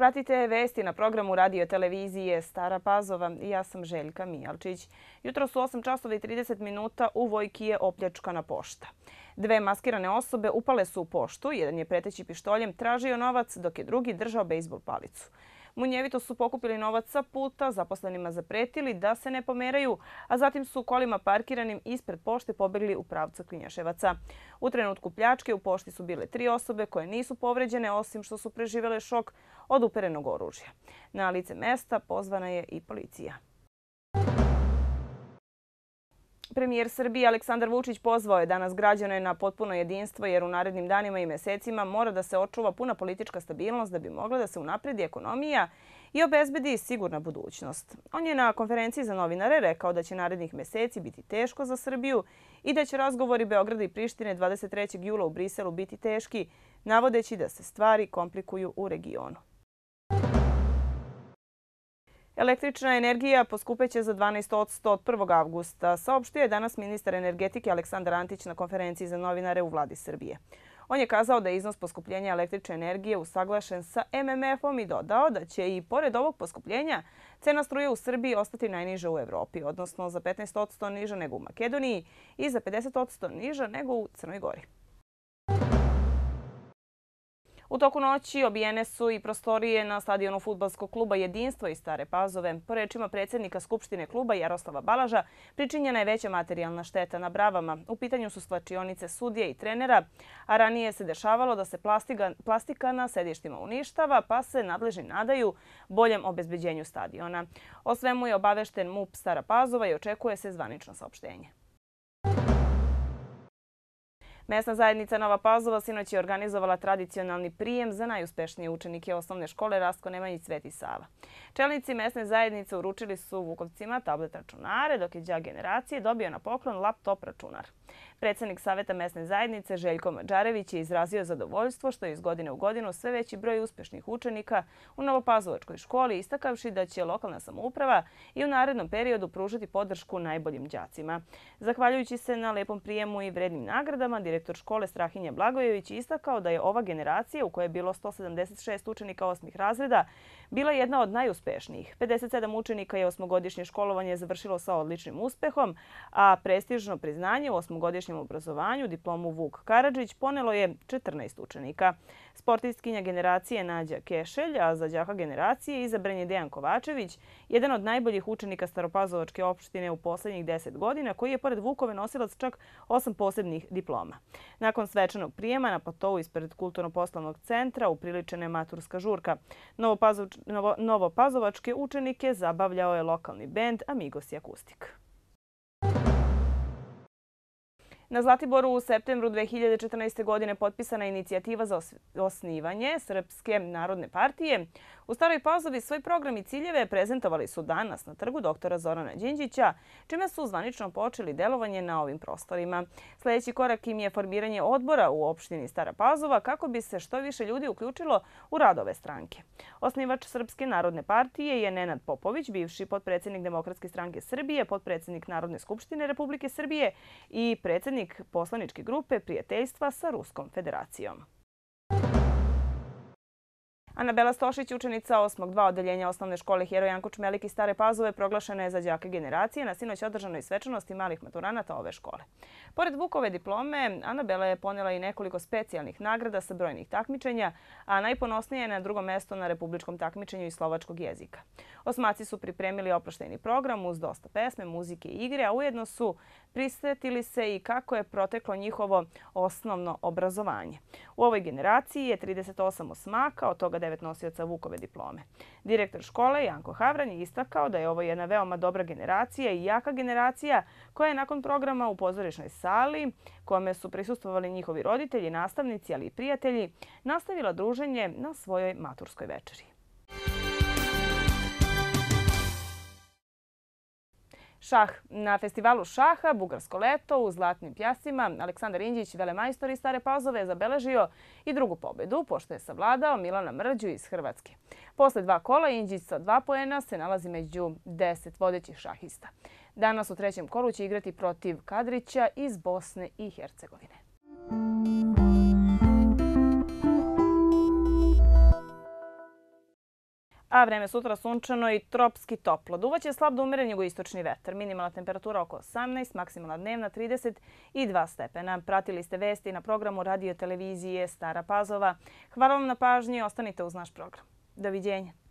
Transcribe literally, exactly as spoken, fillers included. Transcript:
Pratite vesti na programu radio televizije Stara Pazova i ja sam Željka Mijalčić. Jutro su osam časova i trideset minuta u Vojki je opljačkana pošta. Dve maskirane osobe upale su u poštu, jedan je preteći pištoljem tražio novac dok je drugi držao bejzbol palicu. Munjevito su pokupili novac sa puta, zaposlenima zapretili da se ne pomeraju, a zatim su kolima parkiranim ispred pošte pobegli u pravcu Klinjaševaca. U trenutku pljačke u pošti su bile tri osobe koje nisu povređene, osim što su preživele šok od uperenog oružja. Na lice mesta pozvana je i policija. Premijer Srbije Aleksandar Vučić pozvao je danas građane na potpuno jedinstvo jer u narednim danima i mesecima mora da se očuva puna politička stabilnost da bi mogla da se unapredi ekonomija i obezbedi sigurna budućnost. On je na konferenciji za novinare rekao da će narednih meseci biti teško za Srbiju i da će razgovori Beograda i Prištine dvadeset trećeg jula u Briselu biti teški, navodeći da se stvari komplikuju u regionu. Električna energija poskupeće za dvanaest posto od prvog avgusta, saopštio je danas ministar energetike Aleksandar Antić na konferenciji za novinare u Vladi Srbije. On je kazao da je iznos poskupljenja električne energije usaglašen sa M M F-om i dodao da će i pored ovog poskupljenja cena struje u Srbiji ostati najniža u Evropi, odnosno za petnaest posto niža nego u Makedoniji i za pedeset posto niža nego u Crnoj Gori. U toku noći obijene su i prostorije na stadionu fudbalskog kluba Jedinstvo iz Stare Pazove. Po rečima predsjednika Skupštine kluba Jaroslava Balaža, pričinjena je veća materijalna šteta na bravama. U pitanju su svlačionice sudije i trenera, a ranije se dešavalo da se plastika, plastika na sedištima uništava, pa se nadležni nadaju boljem obezbeđenju stadiona. O svemu je obavešten MUP Stara Pazova i očekuje se zvanično saopštenje. Mesna zajednica Nova Pazova sinoć je organizovala tradicionalni prijem za najuspešnije učenike osnovne škole Rastko Nemanjić Sveti Sava. Čelnici mesne zajednice uručili su Vukovcima tablet računare, dok je đak generacije dobio na poklon laptop računar. Predsjednik Saveta mesne zajednice Željko Mađarević je izrazio zadovoljstvo što je iz godine u godinu sve veći broj uspešnih učenika u Novopazovačkoj školi, istakavši da će lokalna samouprava i u narednom periodu pružiti podršku najboljim đacima. Zahvaljujući se na lepom prijemu i vrednim nagradama, direktor škole Strahinja Blagojević istakao da je ova generacija, u kojoj je bilo sto sedamdeset šest učenika osmih razreda, bila jedna od najuspešnijih. pedeset sedam učenika je osmogodišnje školovanje završilo sa odličnim uspehom, a prestižno priznanje u osmogodišnjem obrazovanju, diplomu Vuk Karadžić, ponelo je četrnaest učenika. Sportistkinja generacije Nađa Kešelj, a za đaka generacije izabran je Dejan Kovačević, jedan od najboljih učenika Staropazovačke opštine u posljednjih deset godina, koji je pored Vukove nosilac čak osam posebnih diploma. Nakon svečanog prijema na platovu ispred Kulturno-poslovnog centra upriličena je maturska žurka. Novopazovač, novo, Novopazovačke učenike zabavljao je lokalni bend Amigos i Akustik. Na Zlatiboru u septembru dve hiljade četrnaeste. godine potpisana je inicijativa za osnivanje Srpske narodne partije. U Staroj Pazovi svoj program i ciljeve prezentovali su danas na trgu doktora Zorana Đinđića, čime su zvanično počeli delovanje na ovim prostorima. Sljedeći korak im je formiranje odbora u opštini Stara Pazova kako bi se što više ljudi uključilo u rad ove stranke. Osnivač Srpske narodne partije je Nenad Popović, bivši potpredsjednik Demokratske stranke Srbije, potpredsjednik Narodne skupštine Republike Srbije i predsjednik poslaničke grupe prijateljstva sa Ruskom federacijom. Anabela Stošić, učenica osmog dva odeljenja osnovne škole Heroj Janko Čmelik iz Stare Pazove, proglašena je za đake generacije na sinoć održanoj svečanosti malih maturanata ove škole. Pored Vukove diplome, Anabela je ponela i nekoliko specijalnih nagrada sa brojnih takmičenja, a najponosnije je na drugom mesto na republičkom takmičenju iz slovačkog jezika. Osmaci su pripremili oproštajni program uz dosta pesme, muzike i igre, a ujedno su prisjetili se i kako je proteklo njihovo osnovno obrazovanje. U ovoj generaciji je trideset osam osmaka, od toga devet nosioca Vukove diplome. Direktor škole Janko Havran je istakao da je ovo jedna veoma dobra generacija i jaka generacija koja je nakon programa u pozorišnoj sali, kome su prisustvovali njihovi roditelji, nastavnici, ali i prijatelji, nastavila druženje na svojoj maturskoj večeri. Šah. Na festivalu šaha Bugarsko leto u Zlatnim pjascima Aleksandar Indjić, velemajstor iz Stare Pazove, je zabeležio i drugu pobedu, pošto je savladao Milana Mrđu iz Hrvatske. Posle dva kola Indjić sa dva poena se nalazi među deset vodećih šahista. Danas u trećem kolu će igrati protiv Kadrića iz Bosne i Hercegovine. A vreme sutra sunčano i tropski toplo. Duvaće slab do umeren jugoistočni vetar. Minimalna temperatura oko osamnaest, maksimalna dnevna trideset dva stepena. Pratili ste vesti na programu radio televizije Stara Pazova. Hvala vam na pažnji i ostanite uz naš program. Doviđenja.